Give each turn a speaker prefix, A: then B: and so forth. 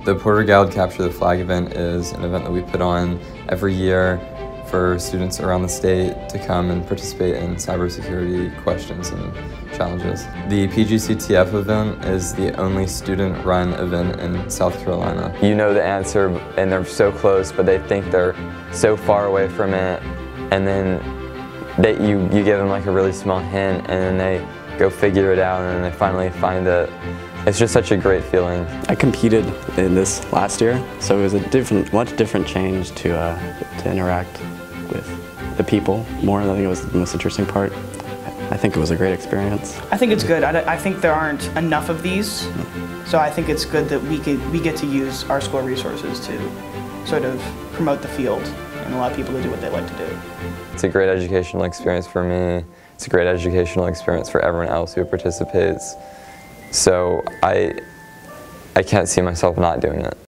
A: The Porter-Gaud Capture the Flag event is an event that we put on every year for students around the state to come and participate in cybersecurity questions and challenges. The PG-CTF event is the only student-run event in South Carolina.
B: You know the answer and they're so close, but they think they're so far away from it, and then you give them like a really small hint, and then they go figure it out, and then they finally find it. It's just such a great feeling.
C: I competed in this last year, so it was a much different change to interact with the people more. I think it was the most interesting part. I think it was a great experience.
D: I think it's good. I think there aren't enough of these, so I think it's good that we get to use our school resources to sort of promote the field and allow people to do what they like to do.
B: It's a great educational experience for me. It's a great educational experience for everyone else who participates. So I can't see myself not doing it.